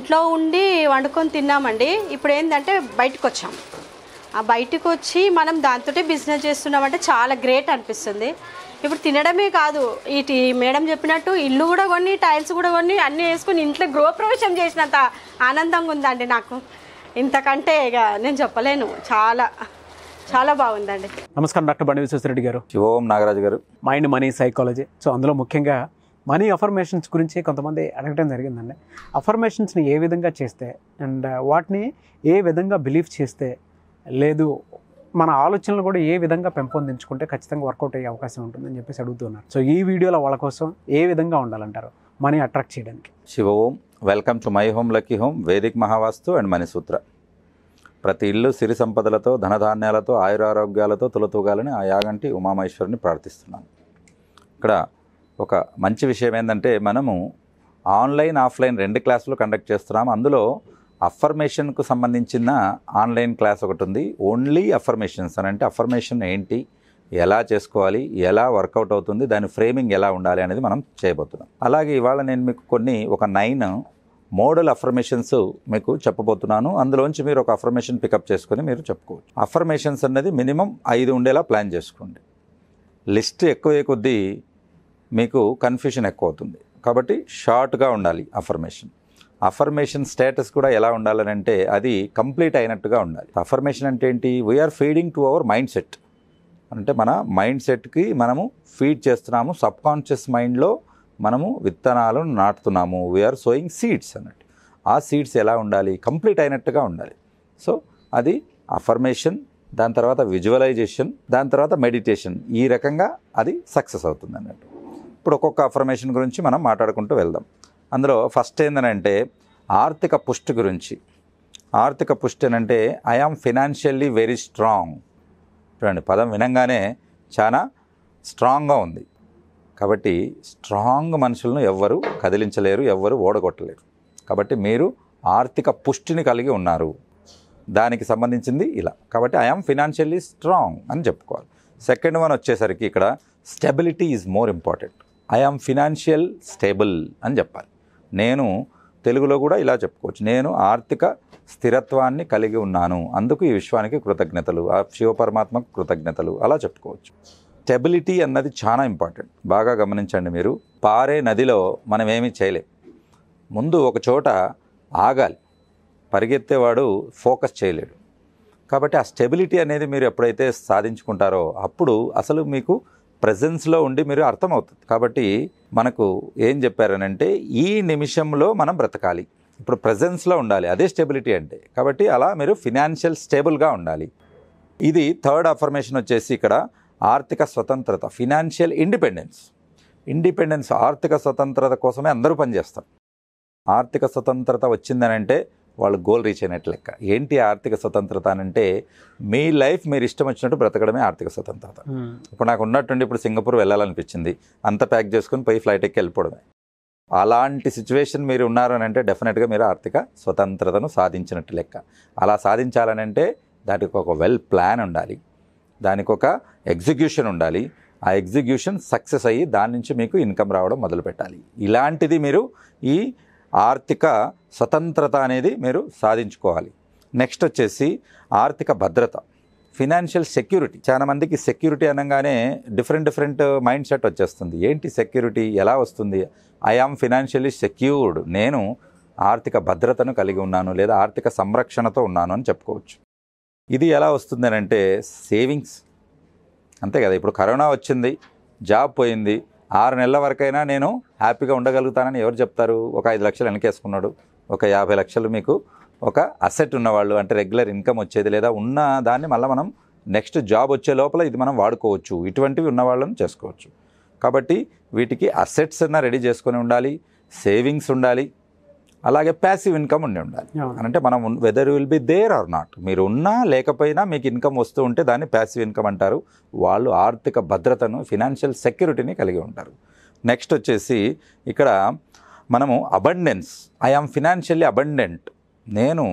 ఇంట్లో ఉండి వండుకొని తిన్నామండి. ఇప్పుడు ఏంటంటే బయటకు వచ్చాం. ఆ బయటకు వచ్చి మనం దాంతో బిజినెస్ చేస్తున్నామంటే చాలా గ్రేట్ అనిపిస్తుంది. ఇప్పుడు తినడమే కాదు, ఇటు మేడం చెప్పినట్టు ఇల్లు కూడా కొన్ని, టైల్స్ కూడా కొన్ని, అన్నీ వేసుకొని ఇంట్లో గృహప్రవేశం చేసినంత ఆనందంగా ఉందండి నాకు. ఇంతకంటే ఇక నేను చెప్పలేను. చాలా చాలా బాగుందండి. నమస్కారం డాక్టర్ BVSS రెడ్డి గారు. ఓం నాగరాజు గారు. Mind money psychology. సో అందులో ముఖ్యంగా మనీ అఫర్మేషన్స్ గురించి కొంతమంది అడగటం జరిగిందండి. అఫర్మేషన్స్ని ఏ విధంగా చేస్తే అండ్ వాటిని ఏ విధంగా బిలీవ్ చేస్తే, లేదు మన ఆలోచనలు కూడా ఏ విధంగా పెంపొందించుకుంటే ఖచ్చితంగా వర్కౌట్ అయ్యే అవకాశం ఉంటుందని చెప్పేసి అడుగుతున్నారు. సో ఈ వీడియోలో వాళ్ళ కోసం ఏ విధంగా ఉండాలంటారు మనీ అట్రాక్ట్ చేయడానికి? Shiva Om. Welcome to my home lucky home, Vedic Mahavastu and money sutra. ప్రతి ఇల్లు సిరి సంపదలతో, ధనధాన్యాలతో, ఆయురారోగ్యాలతో తులతూగాలని ఆ యాగంటి ఉమామహేశ్వరుని ప్రార్థిస్తున్నాను. ఇక్కడ ఒక మంచి విషయం ఏంటంటే, మనము ఆన్లైన్ ఆఫ్లైన్ 2 క్లాసులు కండక్ట్ చేస్తున్నాము. అందులో అఫర్మేషన్కు సంబంధించిన ఆన్లైన్ క్లాస్ ఒకటి ఉంది. ఓన్లీ అఫర్మేషన్స్ అని అంటే అఫర్మేషన్ ఏంటి, ఎలా చేసుకోవాలి, ఎలా వర్కౌట్ అవుతుంది, దాని ఫ్రేమింగ్ ఎలా ఉండాలి అనేది మనం చేయబోతున్నాం. అలాగే ఇవాళ నేను మీకు ఒక 9 మోడల్ అఫర్మేషన్స్ మీకు చెప్పబోతున్నాను. అందులోంచి మీరు ఒక అఫర్మేషన్ పికప్ చేసుకొని మీరు చెప్పుకోవచ్చు. అఫర్మేషన్స్ అనేది మినిమం 5 ఉండేలా ప్లాన్ చేసుకోండి. లిస్ట్ ఎక్కువ కొద్దీ మీకు కన్ఫ్యూషన్ ఎక్కువ అవుతుంది. కాబట్టి షార్ట్గా ఉండాలి అఫర్మేషన్ స్టేటస్ కూడా ఎలా ఉండాలని అంటే అది కంప్లీట్ అయినట్టుగా ఉండాలి. అఫర్మేషన్ అంటే ఏంటి? We are feeding to our mind set. అంటే మన మైండ్ సెట్కి మనము ఫీడ్ చేస్తున్నాము. సబ్కాన్షియస్ మైండ్లో మనము విత్తనాలను నాటుతున్నాము. వీఆర్ సోయింగ్ సీడ్స్ అన్నట్టు. ఆ సీడ్స్ ఎలా ఉండాలి? కంప్లీట్ అయినట్టుగా ఉండాలి. సో అది అఫర్మేషన్, దాని తర్వాత విజువలైజేషన్, దాని తర్వాత మెడిటేషన్. ఈ రకంగా అది సక్సెస్ అవుతుంది అన్నట్టు. ఇప్పుడు ఒక్కొక్క అఫర్మేషన్ గురించి మనం మాట్లాడుకుంటూ వెళ్దాం. అందులో ఫస్ట్ ఏంటంటే ఆర్థిక పుష్టి గురించి. ఆర్థిక పుష్టి అంటే I am financially very strong. చూడండి, పదం వినంగానే చాలా స్ట్రాంగ్గా ఉంది. కాబట్టి స్ట్రాంగ్ మనుషులను ఎవ్వరు కదిలించలేరు, ఎవ్వరు ఓడగొట్టలేరు. కాబట్టి మీరు ఆర్థిక పుష్టిని కలిగి ఉన్నారు. దానికి సంబంధించింది ఇలా. కాబట్టి ఐ ఆమ్ ఫినాన్షియల్లీ స్ట్రాంగ్ అని చెప్పుకోవాలి. సెకండ్ వన్ వచ్చేసరికి ఇక్కడ stability is more important. I am financial stable అని చెప్పాలి. నేను తెలుగులో కూడా ఇలా చెప్పుకోవచ్చు, నేను ఆర్థిక స్థిరత్వాన్ని కలిగి ఉన్నాను, అందుకు ఈ విశ్వానికి కృతజ్ఞతలు, ఆ శివపరమాత్మకు కృతజ్ఞతలు, అలా చెప్పుకోవచ్చు. స్టెబిలిటీ అన్నది చాలా ఇంపార్టెంట్. బాగా గమనించండి. మీరు పారే నదిలో మనం ఏమీ చేయలేం. ముందు ఒక చోట ఆగాలి. పరిగెత్తేవాడు ఫోకస్ చేయలేడు. కాబట్టి ఆ స్టెబిలిటీ అనేది మీరు ఎప్పుడైతే సాధించుకుంటారో అప్పుడు అసలు మీకు ప్రెజెన్స్లో ఉండి మీరు అర్థమవుతుంది. కాబట్టి మనకు ఏం చెప్పారనంటే ఈ నిమిషంలో మనం బ్రతకాలి, ఇప్పుడు ప్రెజెన్స్లో ఉండాలి, అదే స్టెబిలిటీ అంటే. కాబట్టి అలా మీరు ఫినాన్షియల్ స్టేబుల్గా ఉండాలి. ఇది థర్డ్ అఫర్మేషన్ వచ్చేసి ఇక్కడ ఆర్థిక స్వతంత్రత, ఫినాన్షియల్ ఇండిపెండెన్స్. ఆర్థిక స్వతంత్రత కోసమే అందరూ పనిచేస్తారు. ఆర్థిక స్వతంత్రత వచ్చిందనంటే వాళ్ళు గోల్ రీచ్ అయినట్టు లెక్క. ఏంటి ఆర్థిక స్వతంత్రత అనంటే మీ లైఫ్ మీరు ఇష్టం వచ్చినట్టు బ్రతకడమే ఆర్థిక స్వతంత్రత. ఇప్పుడు నాకు ఉన్నట్టుండి ఇప్పుడు సింగపూర్ వెళ్ళాలనిపించింది, అంత ప్యాక్ చేసుకుని పోయి ఫ్లైట్ ఎక్కి వెళ్ళిపోవడమే. అలాంటి సిచ్యువేషన్ మీరు ఉన్నారని అంటే డెఫినెట్గా మీరు ఆర్థిక స్వతంత్రతను సాధించినట్టు లెక్క. అలా సాధించాలనంటే దానికి ఒక వెల్ ప్లాన్ ఉండాలి, దానికి ఒక ఎగ్జిక్యూషన్ ఉండాలి. ఆ ఎగ్జిక్యూషన్ సక్సెస్ అయ్యి దాని నుంచి మీకు ఇన్కమ్ రావడం మొదలు పెట్టాలి. ఇలాంటిది మీరు ఈ ఆర్థిక స్వతంత్రత అనేది మీరు సాధించుకోవాలి. నెక్స్ట్ వచ్చేసి ఆర్థిక భద్రత, ఫినాన్షియల్ సెక్యూరిటీ. చాలా మందికి సెక్యూరిటీ అనగానే డిఫరెంట్ మైండ్ సెట్ వచ్చేస్తుంది. ఏంటి సెక్యూరిటీ, ఎలా వస్తుంది? ఐ ఆమ్ ఫినాన్షియల్లీ సెక్యూర్డ్, నేను ఆర్థిక భద్రతను కలిగి ఉన్నాను లేదా ఆర్థిక సంరక్షణతో ఉన్నాను అని చెప్పుకోవచ్చు. ఇది ఎలా వస్తుంది అని అంటే సేవింగ్స్. అంతే కదా, ఇప్పుడు కరోనా వచ్చింది, జాబ్ పోయింది, 6 నెలల వరకైనా నేను హ్యాపీగా ఉండగలుగుతానని ఎవరు చెప్తారు? ఒక 5 లక్షలు వెనకేసుకున్నాడు, ఒక 50 లక్షలు మీకు ఒక అసెట్ ఉన్నవాళ్ళు, అంటే రెగ్యులర్ ఇన్కమ్ వచ్చేది, లేదా ఉన్న దాన్ని మళ్ళీ మనం నెక్స్ట్ జాబ్ వచ్చే లోపల ఇది మనం వాడుకోవచ్చు, ఇటువంటివి ఉన్న వాళ్ళని చేసుకోవచ్చు. కాబట్టి వీటికి అసెట్స్ అన్న రెడీ చేసుకొని ఉండాలి, సేవింగ్స్ ఉండాలి, అలాగే ప్యాసివ్ ఇన్కమ్ ఉండాలి. అంటే మనం whether will be there or not, మీరు ఉన్నా లేకపోయినా మీకు ఇన్కమ్ వస్తూ ఉంటే దాన్ని ప్యాసివ్ ఇన్కమ్ అంటారు. వాళ్ళు ఆర్థిక భద్రతను, ఫినాన్షియల్ సెక్యూరిటీని కలిగి ఉంటారు. నెక్స్ట్ వచ్చేసి ఇక్కడ మనము abundance. I am financially abundant, నేను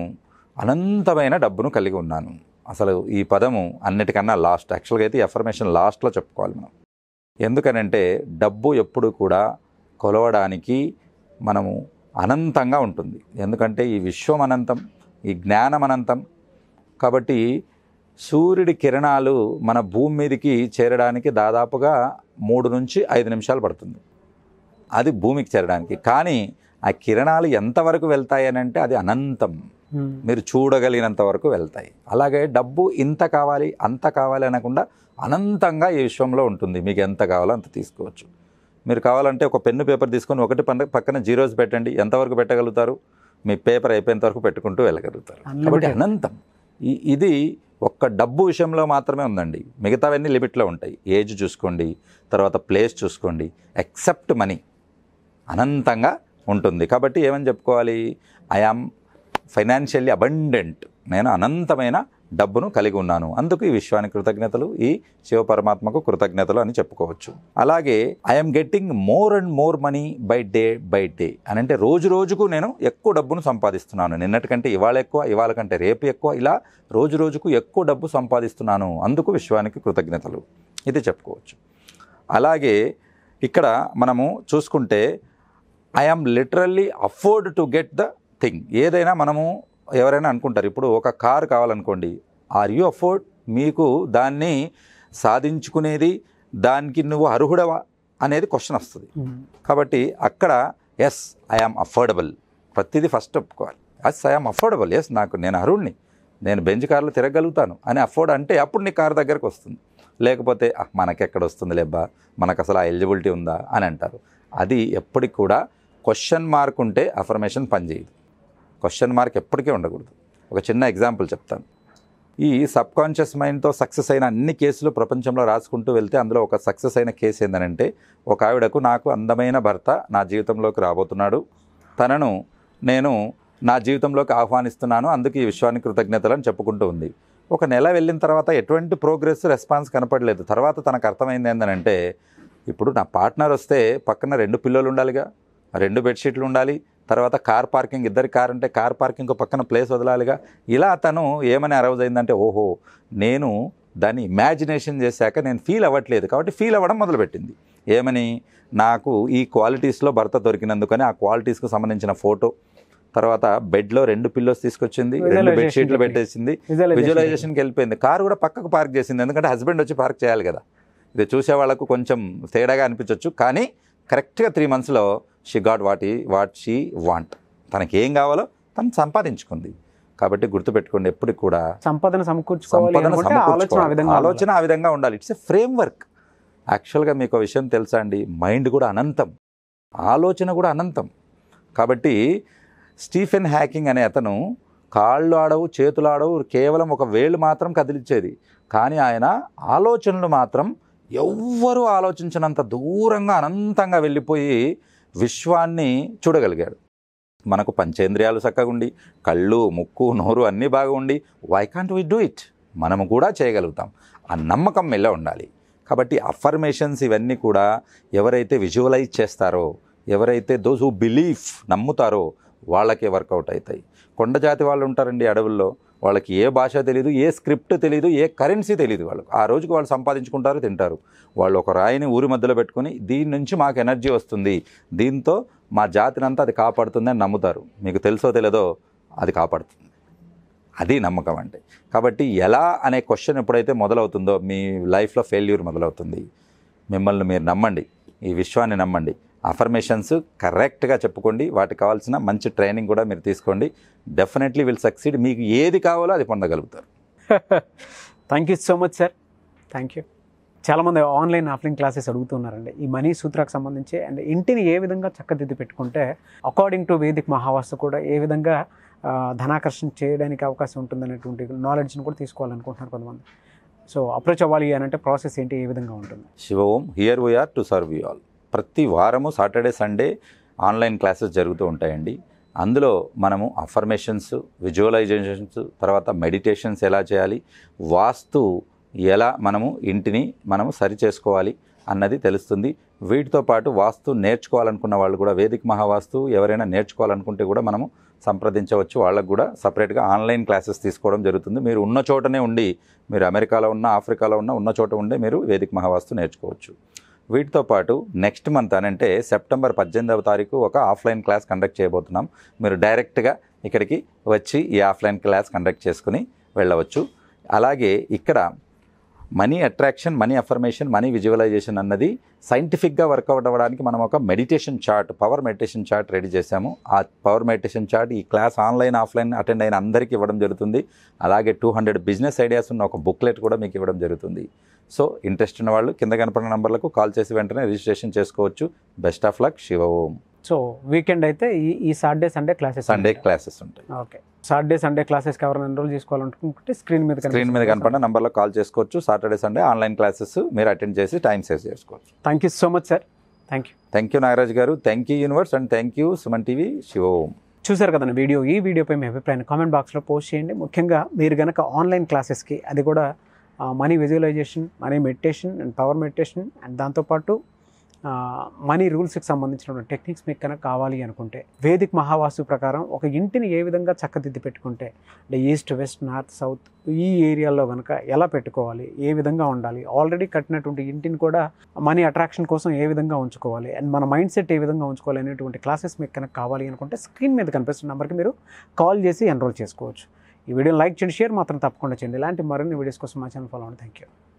అనంతమైన డబ్బును కలిగి ఉన్నాను. అసలు ఈ పదము అన్నిటికన్నా లాస్ట్, యాక్చువల్గా అయితే ఈ అఫర్మేషన్ లాస్ట్లో చెప్పుకోవాలి మనం. ఎందుకనంటే డబ్బు ఎప్పుడు కూడా కొలవడానికి మనము అనంతంగా ఉంటుంది. ఎందుకంటే ఈ విశ్వం అనంతం, ఈ జ్ఞానం అనంతం. కాబట్టి సూర్యుడి కిరణాలు మన భూమి మీదకి చేరడానికి దాదాపుగా 3 నుంచి 5 నిమిషాలు పడుతుంది, అది భూమికి చేరడానికి. కానీ ఆ కిరణాలు ఎంతవరకు వెళ్తాయి అని అంటే అది అనంతం, మీరు చూడగలిగినంత వరకు వెళ్తాయి. అలాగే డబ్బు ఇంత కావాలి అంత కావాలి అనకుండా అనంతంగా ఈ విశ్వంలో ఉంటుంది. మీకు ఎంత కావాలో అంత తీసుకోవచ్చు. మీరు కావాలంటే ఒక పెన్ను పేపర్ తీసుకొని ఒకటి పక్కన జీరోస్ పెట్టండి, ఎంతవరకు పెట్టగలుగుతారు? మీ పేపర్ అయిపోయేంత వరకు పెట్టుకుంటూ వెళ్ళగలుగుతారు. కాబట్టి అనంతం. ఇది ఒక్క డబ్బు విషయంలో మాత్రమే ఉందండి. మిగతావన్నీ లిమిట్లో ఉంటాయి. ఏజ్ చూసుకోండి, తర్వాత ప్లేస్ చూసుకోండి, ఎక్సెప్ట్ మనీ అనంతంగా ఉంటుంది. కాబట్టి ఏమని చెప్పుకోవాలి? ఐ యామ్ ఫైనాన్షియల్లీ అబండెంట్, నేను అనంతమైన డబ్బును కలిగి ఉన్నాను, అందుకు ఈ విశ్వానికి కృతజ్ఞతలు, ఈ శివ పరమాత్మకు కృతజ్ఞతలు అని చెప్పుకోవచ్చు. అలాగే I'm getting more and more money by day అని అంటే రోజు రోజుకు నేను ఎక్కువ డబ్బును సంపాదిస్తున్నాను. నిన్నటికంటే ఇవాళ ఎక్కువ, ఇవాళ కంటే రేపు ఎక్కువ, ఇలా రోజు రోజుకు ఎక్కువ డబ్బు సంపాదిస్తున్నాను, అందుకు విశ్వానికి కృతజ్ఞతలు, ఇది చెప్పుకోవచ్చు. అలాగే ఇక్కడ మనము చూసుకుంటే I'm literally afford to get the thing. ఏదైనా మనము ఎవరైనా అనుకుంటారు, ఇప్పుడు ఒక కారు కావాలనుకోండి, ఆర్ యూ అఫోర్డ్, మీకు దాన్ని సాధించుకునేది, దానికి నువ్వు అర్హుడవా అనేది క్వశ్చన్ వస్తుంది. కాబట్టి అక్కడ ఎస్ ఐఆమ్ అఫోర్డబుల్, ప్రతిదీ ఫస్ట్ ఒప్పుకోవాలి. ఎస్ ఐఆమ్ అఫోర్డబుల్, ఎస్ నేను అర్హుడిని, నేను బెంజ్ కార్లో తిరగలుగుతాను అని అఫోర్డ్ అంటే అప్పుడు నీ కారు దగ్గరకు వస్తుంది. లేకపోతే మనకెక్కడ వస్తుంది లేబ్బా, మనకు అసలు ఆ ఎలిజిబిలిటీ ఉందా అని అంటారు. అది ఎప్పటికి కూడా క్వశ్చన్ మార్క్ ఉంటే అఫర్మేషన్ పనిచేయదు. క్వశ్చన్ మార్క్ ఎప్పటికీ ఉండకూడదు. ఒక చిన్న ఎగ్జాంపుల్ చెప్తాను. ఈ సబ్కాన్షియస్ మైండ్తో సక్సెస్ అయిన అన్ని కేసులు ప్రపంచంలో రాసుకుంటూ వెళ్తే అందులో ఒక సక్సెస్ అయిన కేసు ఏంటంటే, ఒక ఆవిడకు నాకు అందమైన భర్త నా జీవితంలోకి రాబోతున్నాడు, తనను నేను నా జీవితంలోకి ఆహ్వానిస్తున్నాను, అందుకు ఈ విశ్వానికి కృతజ్ఞతలు అని చెప్పుకుంటూ ఉంది. ఒక నెల వెళ్ళిన తర్వాత ఎటువంటి ప్రోగ్రెస్ రెస్పాన్స్ కనపడలేదు. తర్వాత తనకు అర్థమైంది ఏంటంటే, ఇప్పుడు నా పార్ట్నర్ వస్తే పక్కన 2 పిల్లలు ఉండాలిగా, 2 బెడ్షీట్లు ఉండాలి, తర్వాత కార్ పార్కింగ్, ఇద్దరి కార్ అంటే కార్ పార్కింగ్ పక్కన ప్లేస్ వదలాలిగా. ఇలా తను ఏమని అరౌజ్ అయిందంటే, ఓహో నేను దాన్ని ఇమాజినేషన్ చేశాక నేను ఫీల్ అవ్వట్లేదు, కాబట్టి ఫీల్ అవ్వడం మొదలుపెట్టింది. ఏమని? నాకు ఈ క్వాలిటీస్లో భర్త దొరికినందుకని ఆ క్వాలిటీస్కు సంబంధించిన ఫోటో, తర్వాత బెడ్లో 2 పిల్లోస్ తీసుకొచ్చింది, 2 బెడ్షీట్లు పెట్టేసింది, విజువలైజేషన్కి వెళ్ళిపోయింది. కారు కూడా పక్కకు పార్క్ చేసింది, ఎందుకంటే హస్బెండ్ వచ్చి పార్క్ చేయాలి కదా. ఇది చూసే వాళ్ళకు కొంచెం తేడాగా అనిపించవచ్చు, కానీ కరెక్ట్గా 3 మంత్స్లో she got what she want. తనకి ఏం కావాలో తను సంపాదించుకుంది. కాబట్టి గుర్తుపెట్టుకోండి, ఎప్పటికి కూడా సంపదను ఆలోచన ఆ విధంగా ఉండాలి. It's a frame work. యాక్చువల్గా మీకు ఒక విషయం తెలుసా అండి, మైండ్ కూడా అనంతం, ఆలోచన కూడా అనంతం. కాబట్టి స్టీఫెన్ హ్యాకింగ్ అనే అతను కాళ్ళు ఆడవు, చేతులు ఆడవు, కేవలం ఒక వేళ్ళు మాత్రం కదిలించేది, కానీ ఆయన ఆలోచనలు మాత్రం ఎవ్వరూ ఆలోచించినంత దూరంగా అనంతంగా వెళ్ళిపోయి విశ్వాన్ని చూడగలిగాడు. మనకు పంచేంద్రియాలు చక్కగా ఉండి, కళ్ళు, ముక్కు, నోరు అన్నీ బాగా ఉండి, why can't we do it, మనము కూడా చేయగలుగుతాం. ఆ నమ్మకం మెల్ల ఉండాలి. కాబట్టి అఫర్మేషన్స్ ఇవన్నీ కూడా ఎవరైతే విజువలైజ్ చేస్తారో, ఎవరైతే దోస్ హూ బిలీవ్, నమ్ముతారో వాళ్ళకే వర్కౌట్ అవుతాయి. కొండ జాతి వాళ్ళు ఉంటారండి అడవుల్లో, వాళ్ళకి ఏ భాష తెలియదు, ఏ స్క్రిప్ట్ తెలియదు, ఏ కరెన్సీ తెలియదు. వాళ్ళకు ఆ రోజుకి వాళ్ళు సంపాదించుకుంటారు, తింటారు. వాళ్ళు ఒక రాయిని ఊరి మధ్యలో పెట్టుకుని దీని నుంచి మాకు ఎనర్జీ వస్తుంది, దీంతో మా జాతినంతా అది కాపాడుతుంది అని నమ్ముతారు. మీకు తెలుసో తెలియదో అది కాపాడుతుంది. అది నమ్మకం అంటే. కాబట్టి ఎలా అనే క్వశ్చన్ ఎప్పుడైతే మొదలవుతుందో మీ లైఫ్లో ఫెయిల్యూర్ మొదలవుతుంది. మిమ్మల్ని మీరు నమ్మండి, ఈ విశ్వాన్ని నమ్మండి, అఫర్మేషన్స్ కరెక్ట్గా చెప్పుకోండి, వాటికి కావాల్సిన మంచి ట్రైనింగ్ కూడా మీరు తీసుకోండి. Definitely will succeed. మీకు ఏది కావాలో అది పొందగలుగుతారు. Thank you so much sir, thank you. చాలామంది ఆన్లైన్ ఆఫ్లైన్ క్లాసెస్ అడుగుతున్నారండి ఈ మనీ సూత్రాకు సంబంధించి. అండ్ ఇంటిని ఏ విధంగా చక్కదిద్ది పెట్టుకుంటే అకార్డింగ్ టు వేదిక్ మహావాస్తు కూడా ఏ విధంగా ధనాకర్షణ చేయడానికి అవకాశం ఉంటుందనేటువంటి నాలెడ్జ్ని కూడా తీసుకోవాలనుకుంటున్నారు కొంతమంది. సో అప్రోచ్ అవ్వాలి అని అంటే ప్రాసెస్ ఏంటి, ఏ విధంగా ఉంటుంది? Shiva Om, here we are to serve you all. ప్రతి వారము సాటర్డే సండే ఆన్లైన్ క్లాసెస్ జరుగుతూ ఉంటాయండి. అందులో మనము అఫర్మేషన్స్, విజువలైజేషన్స్, తర్వాత మెడిటేషన్స్ ఎలా చేయాలి, వాస్తు ఎలా మనము ఇంటిని మనము సరి చేసుకోవాలి అన్నది తెలుస్తుంది. వీటితో పాటు వాస్తు నేర్చుకోవాలనుకున్న వాళ్ళు కూడా వేదిక్ మహావాస్తు ఎవరైనా నేర్చుకోవాలనుకుంటే కూడా మనము సంప్రదించవచ్చు. వాళ్ళకు కూడా సపరేట్గా ఆన్లైన్ క్లాసెస్ తీసుకోవడం జరుగుతుంది. మీరు ఉన్న చోటనే ఉండి, మీరు అమెరికాలో ఉన్న, ఆఫ్రికాలో ఉన్న చోట ఉండే మీరు వేదిక్ మహావాస్తు నేర్చుకోవచ్చు. వీటితో పాటు నెక్స్ట్ మంత్ అంటే సెప్టెంబర్ 18వ తారీఖు ఒక ఆఫ్లైన్ క్లాస్ కండక్ట్ చేయబోతున్నాం. మీరు డైరెక్ట్గా ఇక్కడికి వచ్చి ఈ ఆఫ్లైన్ క్లాస్ కండక్ట్ చేసుకుని వెళ్ళవచ్చు. అలాగే ఇక్కడ money attraction, money affirmation, money visualization అన్నది సైంటిఫిక్గా వర్కౌట్ అవ్వడానికి మనం ఒక meditation chart, power meditation chart ready చేశాము. ఆ పవర్ మెడిటేషన్ చార్ట్ ఈ క్లాస్ ఆన్లైన్ ఆఫ్లైన్ అటెండ్ అయిన అందరికీ ఇవ్వడం జరుగుతుంది. అలాగే 200 బిజినెస్ ఐడియాస్ ఉన్న ఒక బుక్లెట్ కూడా మీకు ఇవ్వడం జరుగుతుంది. సో ఇంట్రెస్ట్ ఉన్న వాళ్ళు కింద కనపడిన నంబర్లకు కాల్ చేసి వెంటనే రిజిస్ట్రేషన్ చేసుకోవచ్చు. Best of luck. Shiva Om. So weekend అయితే ఈ సాటర్డే సండే క్లాసెస్ ఉంటాయి. ఓకే, సాటర్డే సండే క్లాసెస్కి ఎవరైనా ఎన్రోల్ చేసుకోవాలనుకుంటే స్క్రీన్ మీద కనపడిన నంబర్లో కాల్ చేసుకోవచ్చు. సాటర్డే సండే ఆన్లైన్ క్లాసెస్ మీరు అటెండ్ చేసి టైం సేవ్ చేసుకోవచ్చు. Thank you so much sir. Thank you Nagaraj garu. Thank you universe and thank you Suman TV. Shiva Om. చూసారు కదండి ఈ వీడియోపై మీ అభిప్రాయాన్ని కామెంట్ బాక్స్లో పోస్ట్ చేయండి. ముఖ్యంగా మీరు కనుక ఆన్లైన్ క్లాసెస్కి, అది కూడా money visualization, money meditation and power meditation and దాంతోపాటు మనీ రూల్స్కి సంబంధించిన టెక్నిక్స్ మీకు కనుక కావాలి అనుకుంటే, వేదిక్ మహావాస్తు ప్రకారం ఒక ఇంటిని ఏ విధంగా చక్కదిద్ది పెట్టుకుంటే, అంటే ఈస్ట్, వెస్ట్, నార్త్, సౌత్ ఈ ఏరియాలో కనుక ఎలా పెట్టుకోవాలి, ఏ విధంగా ఉండాలి, ఆల్రెడీ కట్టినటువంటి ఇంటిని కూడా మనీ అట్రాక్షన్ కోసం ఏ విధంగా ఉంచుకోవాలి అండ్ మన మైండ్ సెట్ ఏ విధంగా ఉంచుకోవాలి అనేటువంటి క్లాసెస్ మీకు కనుక కావాలి అనుకుంటే స్క్రీన్ మీద కనిపిస్తున్న నెంబర్కి మీరు కాల్ చేసి ఎన్రోల్ చేసుకోవచ్చు. ఈ వీడియోని లైక్ చేయండి, షేర్ మాత్రం తప్పకుండా చేయండి. ఇలాంటి మరిన్ని వీడియోస్ కోసం మా ఛానల్ ఫాలో అవ్వండి. Thank you.